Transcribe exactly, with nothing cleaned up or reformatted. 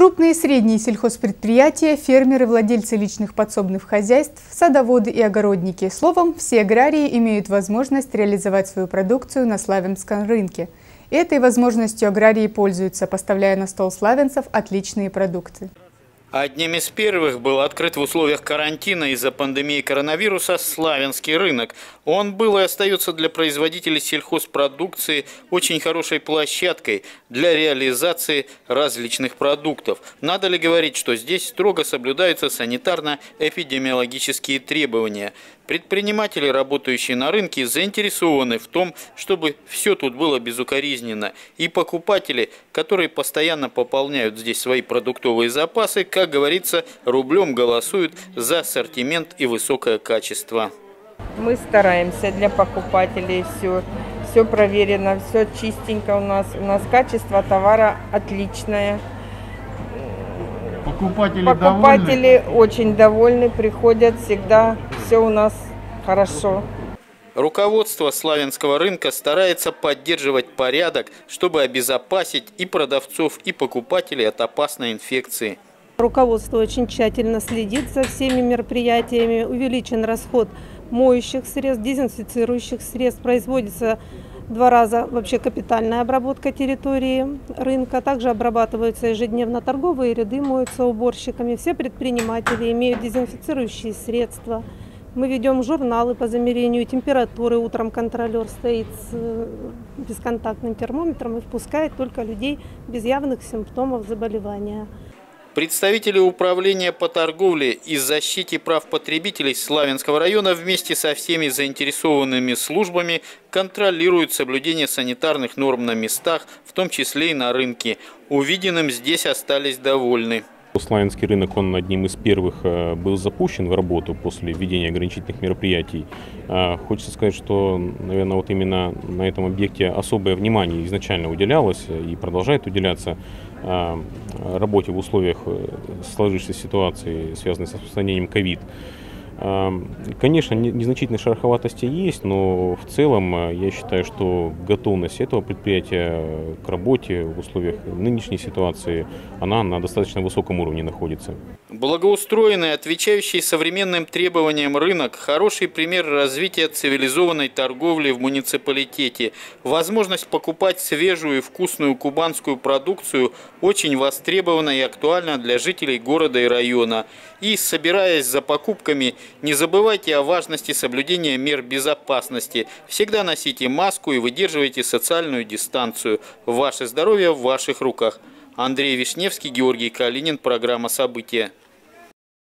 Крупные и средние сельхозпредприятия, фермеры, владельцы личных подсобных хозяйств, садоводы и огородники. Словом, все аграрии имеют возможность реализовать свою продукцию на славянском рынке. И этой возможностью аграрии пользуются, поставляя на стол славянцев отличные продукты. Одним из первых был открыт в условиях карантина из-за пандемии коронавируса славянский рынок. Он был и остается для производителей сельхозпродукции очень хорошей площадкой для реализации различных продуктов. Надо ли говорить, что здесь строго соблюдаются санитарно-эпидемиологические требования? Предприниматели, работающие на рынке, заинтересованы в том, чтобы все тут было безукоризненно. И покупатели, которые постоянно пополняют здесь свои продуктовые запасы, как говорится, рублем голосуют за ассортимент и высокое качество. Мы стараемся для покупателей, все, все проверено, все чистенько у нас. У нас качество товара отличное. Покупатели, Покупатели довольны? очень довольны, приходят всегда, все у нас хорошо. Руководство славянского рынка старается поддерживать порядок, чтобы обезопасить и продавцов, и покупателей от опасной инфекции. Руководство очень тщательно следит за всеми мероприятиями. Увеличен расход моющих средств, дезинфицирующих средств. Производится два раза вообще капитальная обработка территории рынка. Также обрабатываются ежедневно торговые ряды, моются уборщиками. Все предприниматели имеют дезинфицирующие средства. Мы ведем журналы по замерению температуры. Утром контролер стоит с бесконтактным термометром и впускает только людей без явных симптомов заболевания. Представители управления по торговле и защите прав потребителей Славянского района вместе со всеми заинтересованными службами контролируют соблюдение санитарных норм на местах, в том числе и на рынке. Увиденным здесь остались довольны. Славянский рынок, он одним из первых был запущен в работу после введения ограничительных мероприятий. Хочется сказать, что, наверное, вот именно на этом объекте особое внимание изначально уделялось и продолжает уделяться работе в условиях сложившейся ситуации, связанной с распространением ковид. Конечно, незначительные шероховатости есть, но в целом я считаю, что готовность этого предприятия к работе в условиях нынешней ситуации, она на достаточно высоком уровне находится. Благоустроенный, отвечающий современным требованиям рынок – хороший пример развития цивилизованной торговли в муниципалитете. Возможность покупать свежую и вкусную кубанскую продукцию очень востребована и актуальна для жителей города и района. И, собираясь за покупками, не забывайте о важности соблюдения мер безопасности. Всегда носите маску и выдерживайте социальную дистанцию. Ваше здоровье в ваших руках. Андрей Вишневский, Георгий Калинин. Программа «События».